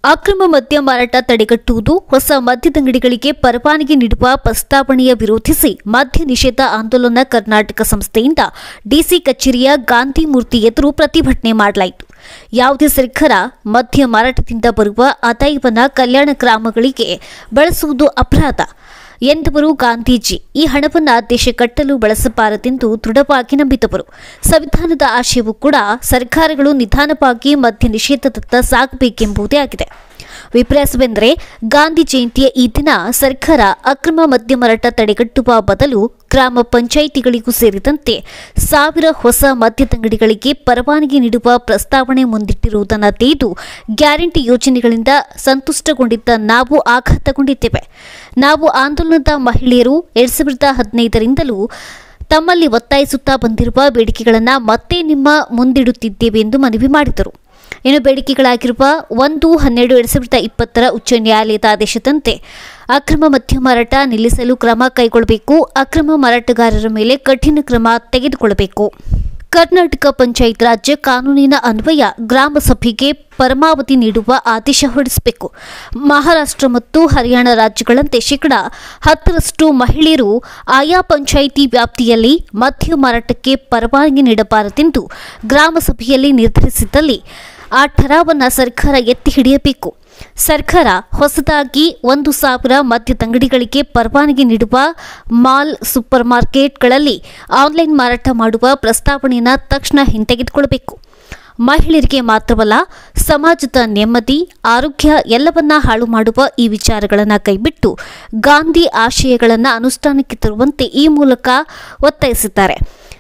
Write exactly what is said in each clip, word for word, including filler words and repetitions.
ಅಕ್ರಮ ಮದ್ಯ ಮಾರಾಟ ತಡೆಗಟ್ಟುವುದು, ಹೊಸ ಮದ್ಯದಂಗಡಿಗಳಿಗೆ ಪರವಾನಗಿ ನೀಡುವ ಪ್ರಸ್ತಾವನೆಯ ವಿರೋಧಿಸಿ ಮದ್ಯ ನಿಷೇಧ ಆಂದೋಲನ ಕರ್ನಾಟಕ ಸಂಸ್ಥೆಯಿಂದ ಡಿಸಿ ಕಚೇರಿಯ ಗಾಂಧಿ ಮೂರ್ತಿ ಎದುರು ಪ್ರತಿಭಟನೆ ಮಾಡಲಾಯಿತು. ಯಾವುದೇ ಸರ್ಕಾರ ಮದ್ಯ ಮಾರಾಟದಿಂದ ಬರುವ ಆದಾಯವನ್ನು ಕಲ್ಯಾಣ ಗ್ರಾಮಗಳಿಗೆ ಬಳಸುವುದು ಅಪರಾಧ ಎಂದವರು ಗಾಂಧೀಜಿ ಈ ಹಣವನ್ನು ದೇಶ ಕಟ್ಟಲು ಬಳಸಬಾರದೆಂದು ದೃಢವಾಗಿ ನಂಬಿದವರು. ಸಂವಿಧಾನದ ಆಶಯವೂ ಕೂಡ ಸರ್ಕಾರಗಳು ನಿಧಾನವಾಗಿ ಮದ್ಯ ನಿಷೇಧದತ್ತ ಸಾಗಬೇಕೆಂಬುದೇ ಆಗಿದೆ. ವಿಪರ್ಯಾಸವೆಂದರೆ ಗಾಂಧಿ ಜಯಂತಿಯ ಈ ದಿನ ಸರ್ಕಾರ ಅಕ್ರಮ ಮದ್ಯ ಮಾರಾಟ ತಡೆಗಟ್ಟುವ ಬದಲು ಗ್ರಾಮ ಪಂಚಾಯಿತಿಗಳಿಗೂ ಸೇರಿದಂತೆ ಸಾವಿರ ಹೊಸ ಮದ್ಯದಂಗಡಿಗಳಿಗೆ ಪರವಾನಗಿ ನೀಡುವ ಪ್ರಸ್ತಾವನೆ ಮುಂದಿಟ್ಟಿರುವುದನ್ನು ತಿಳಿದು ಗ್ಯಾರಂಟಿ ಯೋಜನೆಗಳಿಂದ ಸಂತುಷ್ಟಗೊಂಡಿದ್ದ ನಾವು ಆಘಾತಗೊಂಡಿದ್ದೇವೆ. ನಾವು ಆಂದೋಲನದ ಮಹಿಳೆಯರು ಎರಡ್ ಸಾವಿರದ ಹದಿನೈದರಿಂದಲೂ ತಮ್ಮಲ್ಲಿ ಒತ್ತಾಯಿಸುತ್ತಾ ಬಂದಿರುವ ಬೇಡಿಕೆಗಳನ್ನು ಮತ್ತೆ ನಿಮ್ಮ ಮುಂದಿಡುತ್ತಿದ್ದೇವೆ ಎಂದು ಮನವಿ ಮಾಡಿದರು. ಇನ್ನು ಬೇಡಿಕೆಗಳಾಗಿರುವ ಒಂದು ಹನ್ನೆರಡು ಎರಡ್ ಸಾವಿರದ ಇಪ್ಪತ್ತರ ಉಚ್ಚ ನ್ಯಾಯಾಲಯದ ಆದೇಶದಂತೆ ಅಕ್ರಮ ಮದ್ಯ ಮಾರಾಟ ನಿಲ್ಲಿಸಲು ಕ್ರಮ ಕೈಗೊಳ್ಳಬೇಕು, ಅಕ್ರಮ ಮಾರಾಟಗಾರರ ಮೇಲೆ ಕಠಿಣ ಕ್ರಮ ತೆಗೆದುಕೊಳ್ಳಬೇಕು, ಕರ್ನಾಟಕ ಪಂಚಾಯತ್ ರಾಜ್ಯ ಕಾನೂನಿನ ಅನ್ವಯ ಗ್ರಾಮ ಸಭೆಗೆ ಪರಮಾವಧಿ ನೀಡುವ ಆದೇಶ ಹೊರಡಿಸಬೇಕು, ಮಹಾರಾಷ್ಟ್ರ ಮತ್ತು ಹರಿಯಾಣ ರಾಜ್ಯಗಳಂತೆ ಶೇಕಡಾ ಹತ್ತರಷ್ಟು ಮಹಿಳೆಯರು ಆಯಾ ಪಂಚಾಯಿತಿ ವ್ಯಾಪ್ತಿಯಲ್ಲಿ ಮದ್ಯ ಮಾರಾಟಕ್ಕೆ ಪರವಾನಗಿ ನೀಡಬಾರದೆಂದು ಗ್ರಾಮ ಸಭೆಯಲ್ಲಿ ನಿರ್ಧರಿಸಿದ್ದಲ್ಲಿ ಆ ಠರಾವನ್ನು ಸರ್ಕಾರ ಎತ್ತಿ ಹಿಡಿಯಬೇಕು. ಸರ್ಕಾರ ಹೊಸದಾಗಿ ಒಂದು ಸಾವಿರ ಮದ್ಯದಂಗಡಿಗಳಿಗೆ ಪರವಾನಗಿ ನೀಡುವ ಮಾಲ್, ಸೂಪರ್ ಮಾರ್ಕೆಟ್ಗಳಲ್ಲಿ ಆನ್ಲೈನ್ ಮಾರಾಟ ಮಾಡುವ ಪ್ರಸ್ತಾವನೆಯನ್ನು ತಕ್ಷಣ ಹಿಂತೆಗೆದುಕೊಳ್ಳಬೇಕು. ಮಹಿಳೆಯರಿಗೆ ಮಾತ್ರವಲ್ಲ, ಸಮಾಜದ ನೆಮ್ಮದಿ, ಆರೋಗ್ಯ ಎಲ್ಲವನ್ನ ಹಾಳು ಮಾಡುವ ಈ ವಿಚಾರಗಳನ್ನು ಕೈಬಿಟ್ಟು ಗಾಂಧಿ ಆಶಯಗಳನ್ನು ಅನುಷ್ಠಾನಕ್ಕೆ ತರುವಂತೆ ಈ ಮೂಲಕ ಒತ್ತಾಯಿಸಿದ್ದಾರೆ.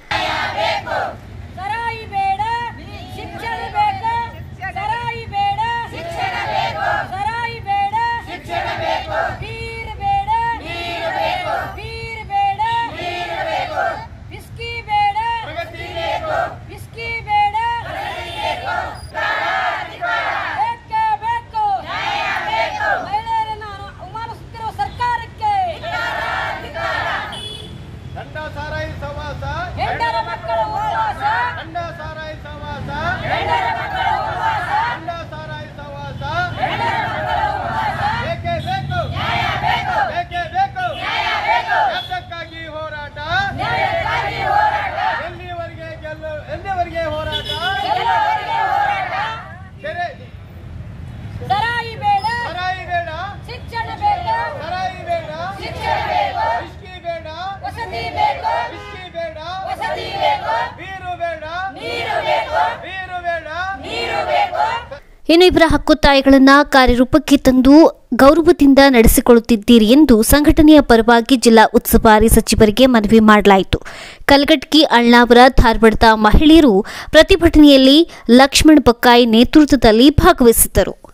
ಇನ್ನು ಇವರ ಹಕ್ಕೊತ್ತಾಯಗಳನ್ನು ಕಾರ್ಯರೂಪಕ್ಕೆ ತಂದು ಗೌರವದಿಂದ ನಡೆಸಿಕೊಳ್ಳುತ್ತಿದ್ದೀರಿ ಎಂದು ಸಂಘಟನೆಯ ಪರವಾಗಿ ಜಿಲ್ಲಾ ಉಸ್ತುವಾರಿ ಸಚಿವರಿಗೆ ಮನವಿ ಮಾಡಲಾಯಿತು. ಕಲಘಟಕಿ, ಅಳ್ನಾವರ, ಧಾರವಾಡದ ಮಹಿಳೆಯರು ಪ್ರತಿಭಟನೆಯಲ್ಲಿ ಲಕ್ಷ್ಮಣ್ ಬಕ್ಕಾಯಿ ನೇತೃತ್ವದಲ್ಲಿ ಭಾಗವಹಿಸಿದ್ದರು.